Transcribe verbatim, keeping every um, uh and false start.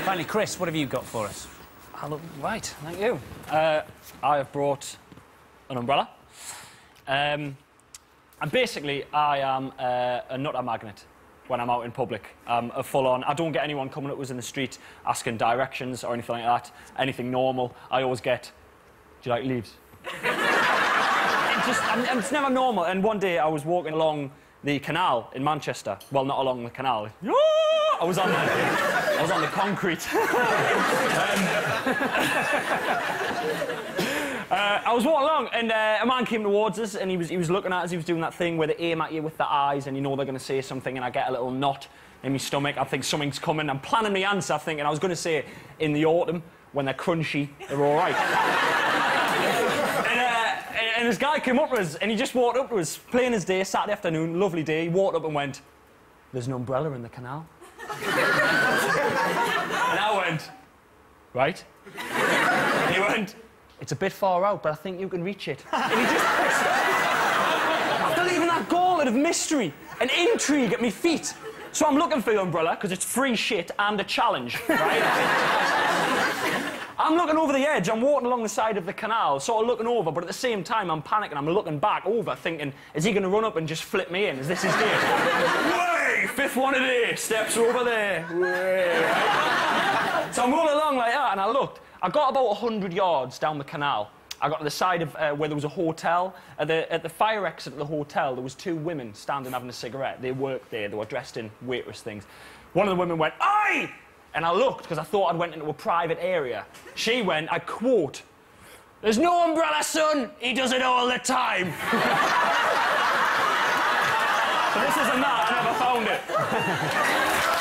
Finally, Chris, what have you got for us? Hello. Right, thank you. Uh, I have brought an umbrella. Um, and basically, I am uh, a nutter magnet when I'm out in public. I'm a full-on... I don't get anyone coming up to us in the street asking directions or anything like that, anything normal. I always get, do you like leaves? It just, and, and it's never normal. And one day I was walking along the canal in Manchester. Well, not along the canal. I was on the, I was on the concrete. um, uh, I was walking along, and uh, a man came towards us, and he was he was looking at us. He was doing that thing where they aim at you with the eyes, and you know they're going to say something, and I get a little knot in my stomach. I think something's coming. I'm planning my answer, thinking I was going to say in the autumn when they're crunchy, they're all right. and, uh, and this guy came up to us, and he just walked up to us, plain as day, Saturday afternoon, lovely day. He walked up and went, "There's an umbrella in the canal." And I went, right? And he went, "It's a bit far out, but I think you can reach it." And he just... After leaving that gauntlet of mystery and intrigue at me feet. So I'm looking for the umbrella, because it's free shit and a challenge, right? I'm looking over the edge, I'm walking along the side of the canal, sort of looking over, but at the same time I'm panicking, I'm looking back over, thinking, is he going to run up and just flip me in? Is this his game? Way! Fifth one of the day, steps over there. Way, right? So I'm rolling along like that, and I looked. I got about one hundred yards down the canal. I got to the side of uh, where there was a hotel. At the, at the fire exit of the hotel, there was two women standing having a cigarette. They worked there, they were dressed in waitress things. One of the women went, "Oi!" And I looked, because I thought I'd went into a private area. She went, I quote, "There's no umbrella, son. He does it all the time." So this isn't that. I never found it.